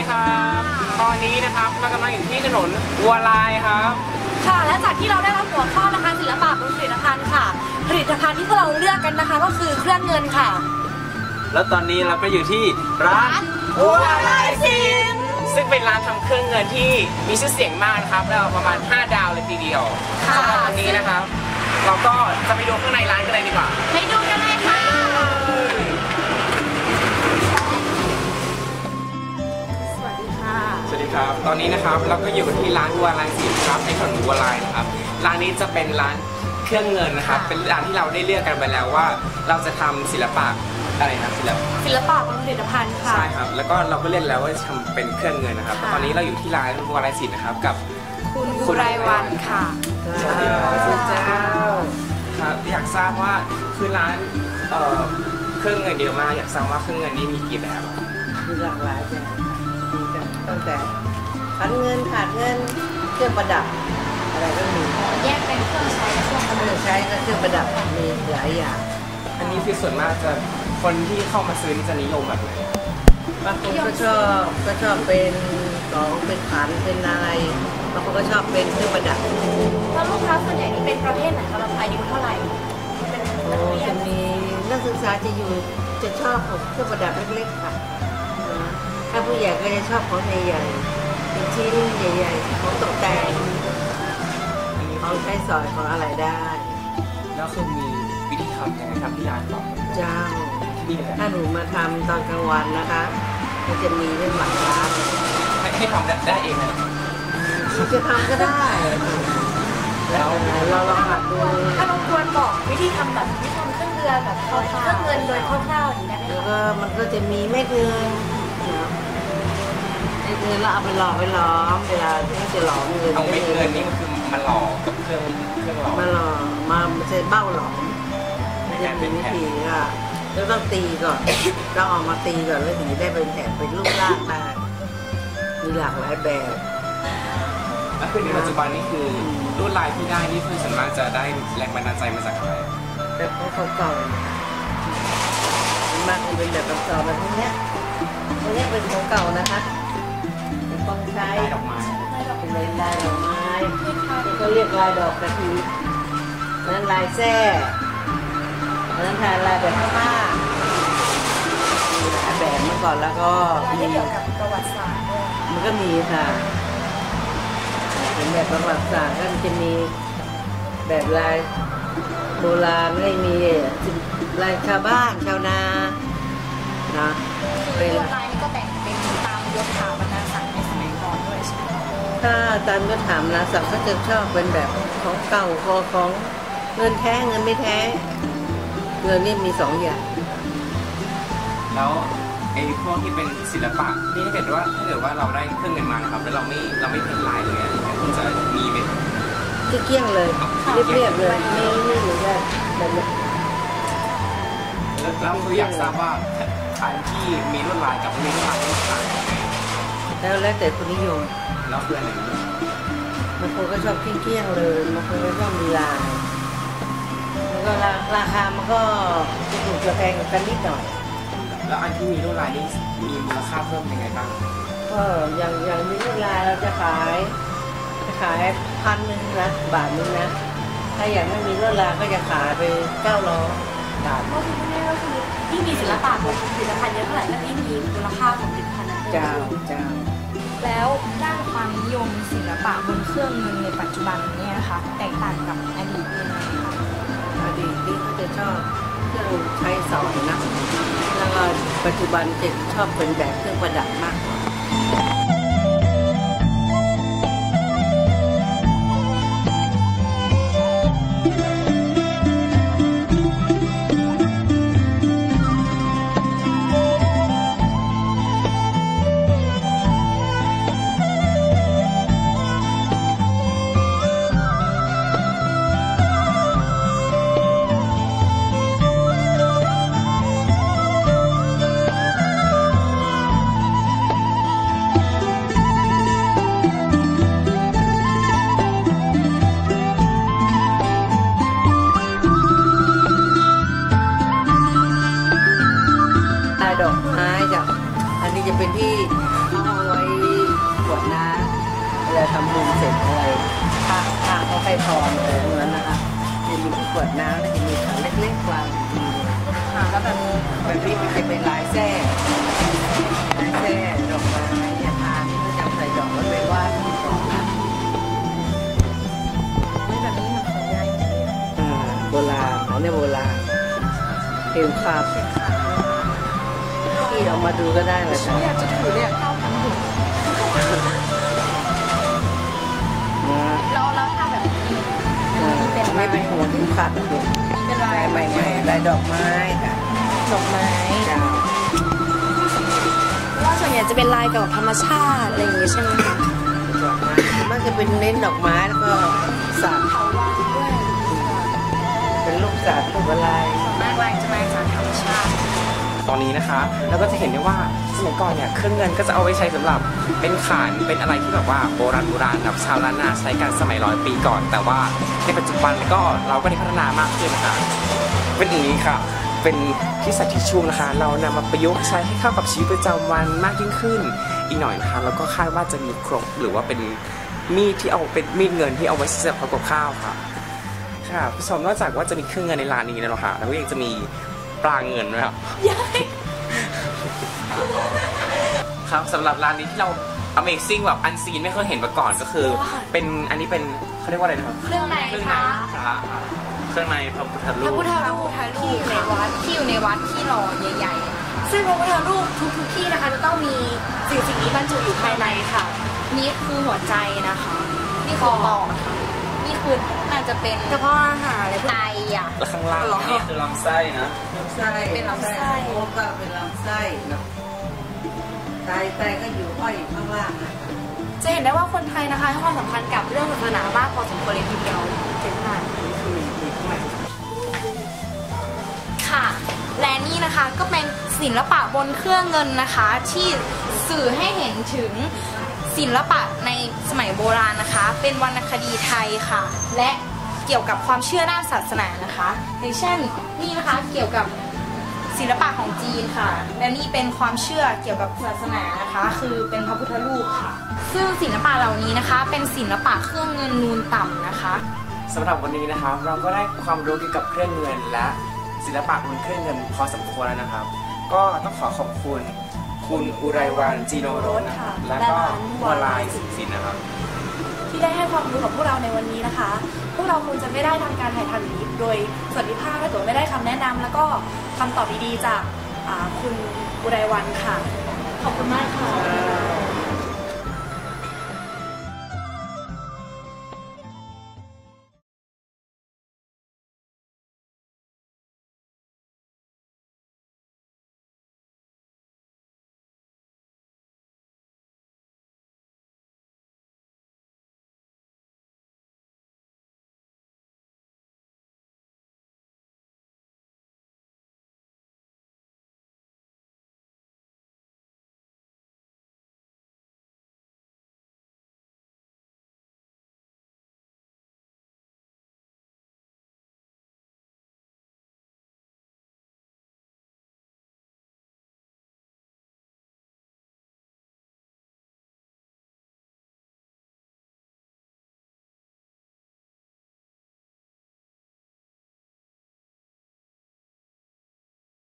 ดีครับตอนนี้นะครับเรากำลังอยู่ที่ถนนวัวลายครับค่ะและจากที่เราได้รับหัวข้อนะคะศิลปะบนผลิตภัณฑ์ค่ะผลิตภัณฑ์ที่พวกเราเลือกกันนะคะก็คือเครื่องเงินค่ะแล้วตอนนี้เราก็อยู่ที่ร้านวัวลายสินซึ่งเป็นร้านทำเครื่องเงินที่มีชื่อเสียงมากนะครับแล้วประมาณ5 ดาวเลยทีเดียวค่ะตอนนี้นะครับเราก็จะไปดูข้างในร้านกันเลยดีกว่าไปดูกันเลยค่ะสวัสดีครับตอนนี้นะครับเราก็อยู่ที่ร้านวัวลายสินครับในถนนวัวลายนะครับร้านนี้จะเป็นร้านเครื่องเงินนะครับเป็นร้านที่เราได้เลือกกันไปแล้วว่าเราจะทำศิลปะอะไรนะศิลปะบนผลิตภัณฑ์ค่ะใช่ครับแล้วก็เราก็เล่นแล้วว่าจะทำเป็นเครื่องเงินนะครับตอนนี้เราอยู่ที่ร้านวัวลายสินนะครับกับคุณไรวันค่ะสวัสดีครับครับอยากทราบว่าคือร้านเครื่องเงินเดียวมาอยากทราบว่าเครื่องเงินนี้มีกี่แบบมีหลากหลายแบบตั้งแต่ขันเงินขาดเงินเครื่องประดับอะไรก็มีแยกเป็นเครื่องใช้และเครื่องใช้ก็เครื่องประดับมีหลายอย่างอันนี้คือส่วนมากจะคนที่เข้ามาซื้อนี่จะนิยมแบบไหนบางคนก็ชอบเป็นของเป็นขันเป็นอะไรบางคนก็ชอบเป็นเครื่องประดับแล้วลูกค้าส่วนใหญ่นี่เป็นประเภทไหนคะอายุเท่าไหร่จะมีนักศึกษาจะชอบของเครื่องประดับเล็กๆค่ะถ้าผู้ใหญ่ก็จะชอบของใหญ่ๆเป็นชิ้นใหญ่ๆของตกแต่งของใช้สอยของอะไรได้แล้วคือมีวิธีทำยังไงครับที่ร้านบอกเจ้าถ้าหนูมาทำตอนกลางวันนะคะก็จะมีเรื่องหมักร้านให้ทำได้เองนะจะทำก็ได้แล้วเราลองหัดดูถ้าน้องควรบอกวิธีทำแบบวิธีทำเครื่องเรือแบบเครื่องเงินโดยคร่าวๆอย่างนี้ได้ไหมแล้วก็มันก็จะมีเม็ดเงินเราเอาไปหล่อไปล้อมเวลาที่จะหล่อเงินเอาเม็ดเงินนี่มันคือมันหล่อกับเครื่องหล่อมาหล่อมาใช้เบ้าหล่อมันจะมีวิธีค่ะแล้วต้องตีก่อนต้องออกมาตีก่อนแล้วถึงจะได้เป็นแผ่นเป็นรูปร่างได้มีหลากหลายแบบแล้วคือในปัจจุบันนี่คือลวดลายที่ได้นี่คือส่วนมากจะได้แรงบันดาลใจมาจากอะไรแบบของเก่าๆมากเป็นแบบเก่าๆแบบนี้ตัวนี้เป็นของเก่านะคะเป็นของใช้ดอกไม้เป็นลายดอกไม้ก็เรียกลายดอกกระถิ่นนั้นลายแส้นั้นทานลายแบบผ้ามีหลายแบบเมื่อก่อนแล้วก็มีเกี่ยวกับประวัติศาสตร์ด้วยมันก็มีค่ะเป็นแบบประวัติศาสตร์ก็จะมีแบบลายโบราณไม่มีลายชาวบ้านชาวนานะเป็นลายนี้ก็แบ่งเป็นตามยศถาบรรดาศักดิ์ในสมัยก่อนด้วยใช่ไหมถ้าตามยศถาบรรดาศักดิ์ก็จะชอบเป็นแบบของเก่าของเงินแท้เงินไม่แท้เงินนี่มี2 อย่างแล้วไอ้พวกที่เป็นศิลปะนี่ถ้าเกิดว่าเราได้เครื่องเงินมานะครับแล้วเราไม่เพ้นลายเลยมันจะมีไหมเกี้ยงเลยเรียบๆเลยไม่หรือว่าแบบนี้แล้วคืออยากทราบว่าอันที่มีลวดลายกับไม่มีลวดลายต่างแล้วแต่คนนิยมแล้วคืออะไรบางคนก็ชอบเกี้ยงเลยบางคนก็ชอบมีลายแล้วก็ราคามันก็จะถูกจะแพงกันนิดหน่อยแล้วอันที่มีลวดลายนี่มีมูลค่าเพิ่มยังไงบ้างก็อย่างมีลวดลายเราจะขาย1,000นะบาทนึงนะถ้าอย่างไม่มีลวดลายก็จะขายไป900 บาทก็คือง่ายๆก็คือยิ่งมีศิลปะบนผลิตภัณฑ์เยอะเท่าไหร่ก็ยิ่งมีมูลค่าของผลิตภัณฑ์นั้นเจ้าแล้วด้านความนิยมศิลปะบนเครื่องเงินในปัจจุบันเนี่ยนะคะแตกต่างกับอดีตยังไงคะอดีตที่เขาจะชอบเครื่องใช้สอนนะแล้วก็ปัจจุบันจะชอบเป็นแบบเครื่องประดับมากกว่าดอกไม้จ้ะอันนี้จะเป็นที่เอาไว้ลาทำบุญเสร็จอะไรพระเขาให้พรอะไรพวกนั้นนะคะจะมีที่กวดน้ำแล้วจะมีถังเล็กๆวางอยู่แล้วแบบนี้มันจะเป็นลายแส้ดอกไม้เนี่ยทานก็จะใส่ดอกแล้วไปไหว้ที่ดอกนะแบบนี้ทำของยายโบราณอันนี้โบราณเห็นครับที่เอามาดูก็ได้เลยจ้ะอยากจะถือเนี่ยเข้าทำหุ่นแล้วถ้าแบบนี้เป็นไม่เป็นหัวที่ขาดเลยเป็นลาลาย ยใหม่ๆลายดอกไม้ค่ะดอกไม้จ้าว่าส่วนใหญ่จะเป็นลายเกี่ยวกับธรรมชาติอะไรอย่างงี้ใช่ไหมคะดอกไม้มันจะเป็นเน้นดอกไม้แล้วก็สัตว์เขาว่าด้วยเป็นลูกสัตว์ลูกอะไรส่วนมากลายจะมาจากธรรมชาติตอนนี้นะคะเราก็จะเห็นได้ว่าสมัยก่อนเนี่ยเครื่องเงินก็จะเอาไว้ใช้สำหรับเป็นขานเป็นอะไรที่แบบว่าโบราณแบบชาวล้านนาใช้กันสมัย100 ปีก่อน แต่ว่าในปัจจุบันก็เราก็ได้พัฒนามากขึ้นนะคะเป็นอย่างนี้ค่ะเป็นที่สัตว์ที่ชุมนะคะเรานำมาประยุกต์ใช้ให้เข้ากับชีวิตประจำวันมากยิ่งขึ้นอีกหน่อยนะคะแล้วก็คาดว่าจะมีครกหรือว่าเป็นมีดที่เอาเป็นมีดเงินที่เอาไว้เสียบกับข้าวค่ะค่ะผู้ชมนอกจากว่าจะมีเครื่องเงินในร้านนี้แล้วค่ะแล้วก็ยังจะมีปลาเงินด้วยครับครับสำหรับร้านนี้ที่เรา Amazing แบบอันซีนไม่เคยเห็นมาก่อนก็คือเป็นอันนี้เป็นเขาเรียกว่าอะไรนะครับเครื่องในเครื่องในคะพระเครื่องในพระพุทธรูพระปพุทธรูปที่อยู่ในวัดที่หล่อใหญ่ๆซึ่งพระพุทธรูปทุกที่นะคะจะต้องมีสิ่งนี้บรรจุอยู่ภายในค่ะนี่คือหัวใจนะคะนี่คือปอดค่ะนี่คืออาจจะเป็นกระเพาะอาหารอะไรไตอ่ะแล้วข้างล่างนี่คือลำไส้นะลำไส้โอ้ก็เป็นลำไส้เนาะไตก็อยู่ห้อยอยู่ข้างล่างนะจะเห็นได้ว่าคนไทยนะคะให้ความสำคัญกับเรื่องศาสนามากพอสมควรเลยทีเดียวเป็นขนาดนี้ค่ะและนี่นะคะก็เป็นศิลปะบนเครื่องเงินนะคะที่สื่อให้เห็นถึงศิลปะในสมัยโบราณนะคะ เป็นวรรณคดีไทยค่ะ และเกี่ยวกับความเชื่อด้านศาสนานะคะอย่างเช่นนี่นะคะเกี่ยวกับศิลปะของจีนค่ะและนี่เป็นความเชื่อเกี่ยวกับศาสนานะคะคือเป็นพระพุทธรูปค่ะซึ่งศิลปะเหล่านี้นะคะเป็นศิลปะเครื่องเงินนูนต่ำนะคะสำหรับวันนี้นะครับเราก็ได้ความรู้เกี่ยวกับเครื่องเงินและศิลปะบนเครื่องเงินพอสมควรแล้วนะครับก็ต้องขอบคุณคุณอุไรวรรณจีโนรสนะครับและก็วลายสินนะครับที่ได้ให้ความรู้กับพวกเราในวันนี้นะคะ พวกเราคงจะไม่ได้ทำการถ่ายทำอย่างนี้โดยสวัสดิภาพถ้าเกิดไม่ได้คำแนะนำแล้วก็คำตอบดีๆจากคุณอุไรวรรณค่ะ ขอบคุณมากค่ะ